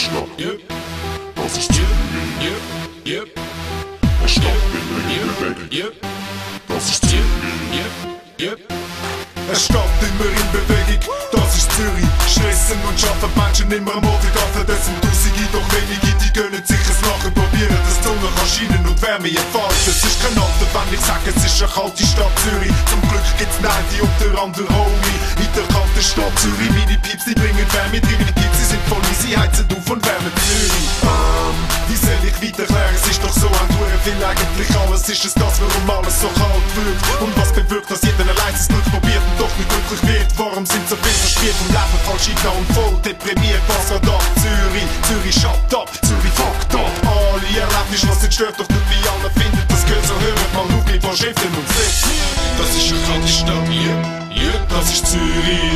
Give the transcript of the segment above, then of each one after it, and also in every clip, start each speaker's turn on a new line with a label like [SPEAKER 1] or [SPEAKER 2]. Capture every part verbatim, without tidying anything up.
[SPEAKER 1] Stadt, yep. Das ist Zürich, yep, yep. Eine Stadt mit einer Bewegung, yep. Das ist Zürich, yep, yep.
[SPEAKER 2] Eine Stadt immer in Bewegung, das ist Zürich. Stressen und schaffen Menschen immer am Morgen. Das sind Tausende, doch wenige, die gönnen sich es nachher. Probieren, dass die Sonne kann scheinen und Wärme entfalten. Es ist kein Alter, wenn ich sage, es ist eine kalte Stadt Zürich. Zum Glück gibt's Neide und der andere Homie. In der kalten Stadt Zürich, meine Pieps, die bringen Wärme rein. Meine Pieps, sie sind voll, sie heizen auf und wärmen Zürich. Ähm, wie soll ich weiter erklären? Es ist doch so ein Tour, viel eigentlich alles ist es das, warum alles so kalt wird. Und was bewirkt, dass jeder allein sein Glück probiert und doch nicht glücklich wird. Warum sind so viel verspielt vom Leben falsch und voll deprimiert? Was geht ab? Zürich, Zürich shut up, Zürich fucked up. Alle Erlebnisse, was nicht stört, doch nicht wie alle findet. Das gehört so, hört mal auf, wie von Schriften und Sitz.
[SPEAKER 1] Das ist eine kalte Stadt, yep, yep. Das ist Zürich,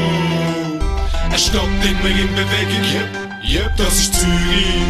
[SPEAKER 1] oh. Eine Stadt immer in Bewegung, yep, yep. Das ist Zürich,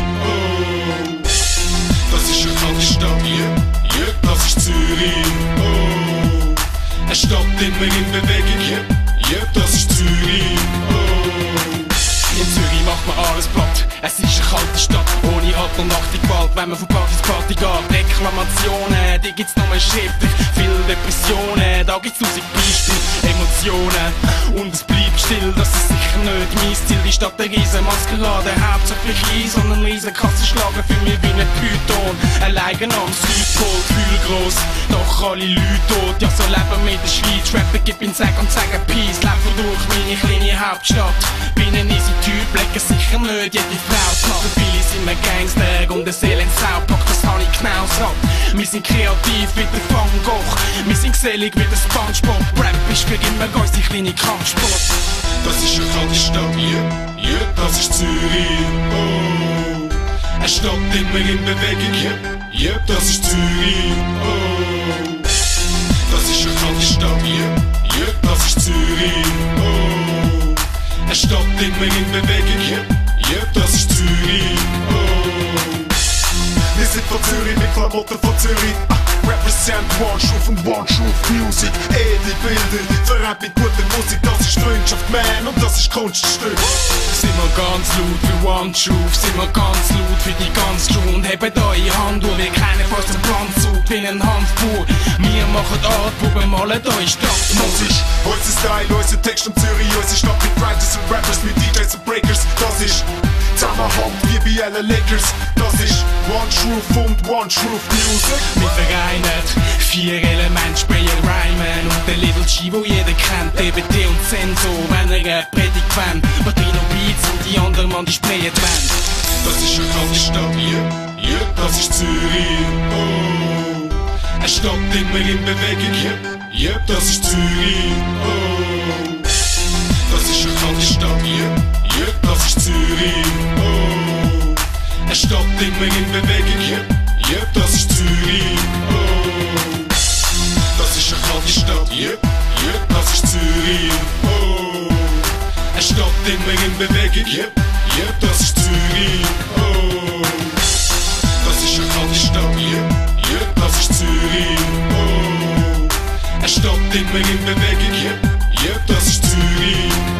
[SPEAKER 1] oh. Das ist eine kalte Stadt, yep, yep. Das ist Zürich, oh. Eine Stadt immer in Bewegung, yep, yep. Das ist Zürich, oh.
[SPEAKER 3] In Zürich macht man alles platt. Es ist eine kalte Stadt, ohne Halt und Nacht die Gewalt. Wenn man von Party zu Party geht, Reklamationen, die gibt's nur schriftlich. Viele Depressionen, da gibt's tausend Beispiele. Emotionen, und es bleibt still, das ist sicher nicht mein Stil. Die Stadt der riesen Maskerade, hauptsächlich Eis und ein riesen Kassenschlager für mich wie ein Python. Alleine am Südpol, Gefühl gross, doch alle Leute tot. Ja, so leben wir in der Schweiz, Rapper gib ihn Sag und sagen Peace. Laufen durch meine kleine Hauptstadt, bin ein easy Typ, legen sicher nicht jede Frau zu. Für viele sind wir Gangster und der Seele ins Saupack, das habe ich genau gesagt. Wir sind kreativ wie der Van Gogh, wir sind gesellig wie der Spongebob. Rap ist für immer unsere kleine Kampfsport.
[SPEAKER 1] Das ist eine kalte Stadt, yep, yep. Das ist Zürich, oh. Eine Stadt immer in Bewegung, yep, yep. Das ist Zürich, oh. Das ist eine kalte Stadt, yep, yep. Das ist Zürich, oh. Eine Stadt immer in Bewegung, yep, yep. Das ist Zürich, oh.
[SPEAKER 2] Wir sind von Zürich mit Klamotten von Zürich. Ah, represent One Truth und One Truth Music. Edle Bilder, vereint mit guter Musik. Das ist Freundschaft, man, und das ist Kunststück.
[SPEAKER 3] Sind wir ganz laut für One Truth, sind wir ganz laut für die ganz Crew. Und hebt eure Hand durch, wie keiner von uns Plan sucht, wie ein Hanfbauer. Wir machen Art, wo wir malen eure Stadt.
[SPEAKER 2] Das ist unser Style, unser Text und Zürich. Unsere Stadt mit Writers und Rappers, mit D Js und Breakers. Das ist Zusammenhalt wie bei allen Lakers. Das ist One Truth und One Truth Music.
[SPEAKER 3] Wir vereinen vier Elemente, sprayen, rhymen und der Little G, wo jeder kennt. D B T und Senso, wenn er eine Predigt wollt. Batino Beats und die anderen Mann, die sprayen wollen.
[SPEAKER 1] Das ist eine kalte Stadt, yep, yep. Das ist Zürich, oh. Eine Stadt immer in Bewegung, yep, yep. Das ist Zürich, oh. Das ist eine kalte Stadt, yep, yep. Das ist Zürich, oh. Eine Stadt immer in Bewegung, yep, yep. Das ist Zürich, oh. Das ist eine kalte Stadt, yep, yep. Das ist Zürich, oh. Eine Stadt immer in Bewegung, yep, yep. Das ist Zürich, oh. Das ist eine kalte Stadt, yep, yep. Das ist Zürich, oh. Eine Stadt immer in Bewegung, yep, yep. Das ist Zürich,